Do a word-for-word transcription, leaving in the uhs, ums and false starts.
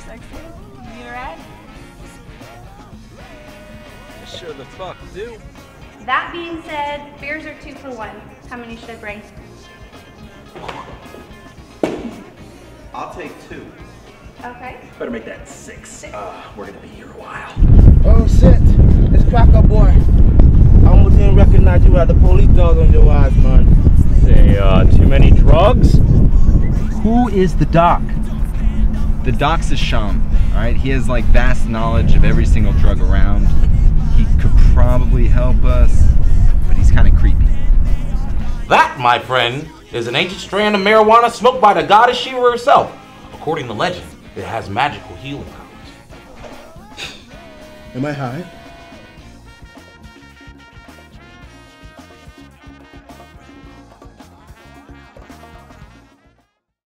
sexy. You alright? Sure the fuck do. That being said, beers are two for one. How many should I bring? I'll take two. Okay. Better make that six. Uh, we're gonna be here a while. Oh shit, it's Cracker Boy. I almost didn't recognize you had the police dog on your eyes, man. Say, uh, too many drugs? Who is the doc? The doc's a shaman, alright? He has like vast knowledge of every single drug around. He could probably help us, but he's kind of creepy. That, my friend, is an ancient strand of marijuana smoked by the goddess Shiva herself. According to legend, it has magical healing powers. Am I high?